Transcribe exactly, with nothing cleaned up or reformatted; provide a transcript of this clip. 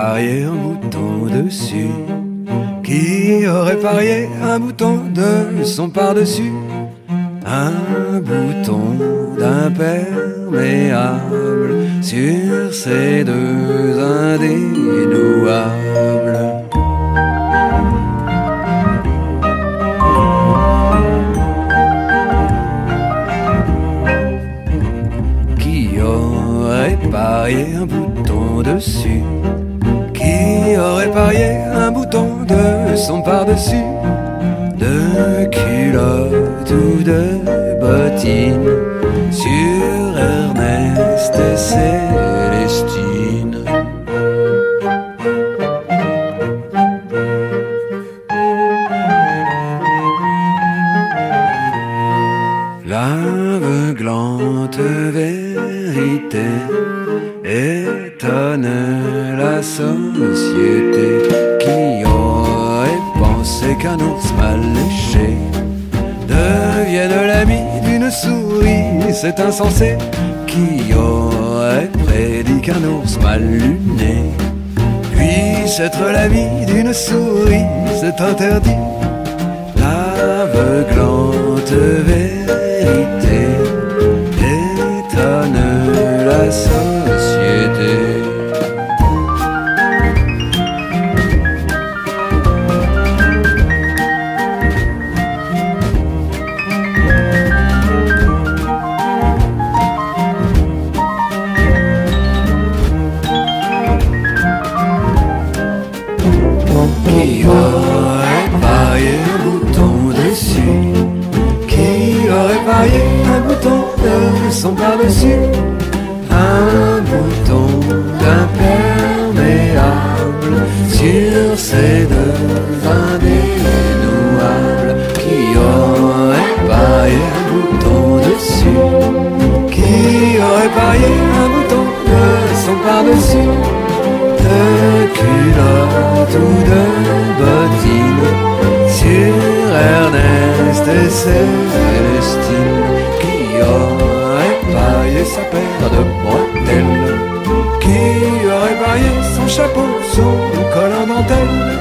parié un bouton dessus? Qui aurait parié un bouton de son par-dessus? Un bouton d'imperméable sur ces deux indénouables. Parié un bouton dessus? Qui aurait parié un bouton de son par-dessus? De culotte ou de bottines sur Ernest et Celestine. L'aveuglante vérité étonne la société. Qui aurait pensé qu'un ours mal léché devienne l'ami d'une souris? C'est insensé. Qui aurait prédit qu'un ours mal luné puisse être l'ami d'une souris? C'est interdit. L'aveuglante vérité étonne la société. Qui aurait parié un bouton dessus? Qui aurait parié un bouton de son par-dessus? Un bouton d'imperméable sur ces deux indénouables. Qui aurait parié un bouton dessus? Qui aurait parié un bouton de son par-dessus? De culotte ou de bottines sur Ernest et Celestine. Qui aurait parié sa paire de bretelles? Qui aurait parié son chapeau, son col en dentelle?